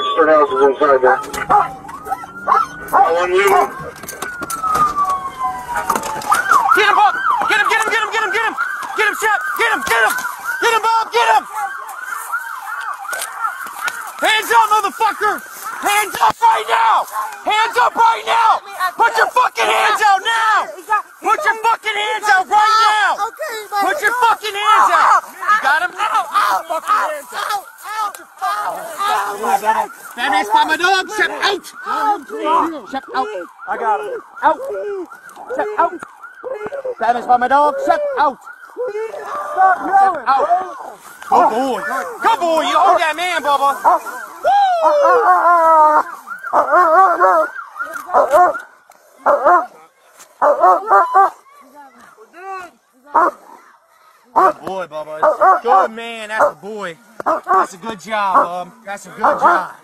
registered houses inside there. On you. Get him, Bob! Get him, get him, get him, get him, get him! Get him, Shep! Get him, get him! Get him, Bob! Get him! Hands up, motherfucker! Hands up right now! Hands up right now! Put your fucking hands out now! Put your fucking hands out right now! Put your fucking hands out! You got him? Fucking hands out! That is by my dog! Shep out! Shep out! I got him! Out! Shep out! That is by my dog! Shep out! Stop yelling! Out! Good boy! Good boy! You hold that man, Bubba! Good boy, Bubba. Good man. That's a boy. That's a good job, Bub. That's a good job.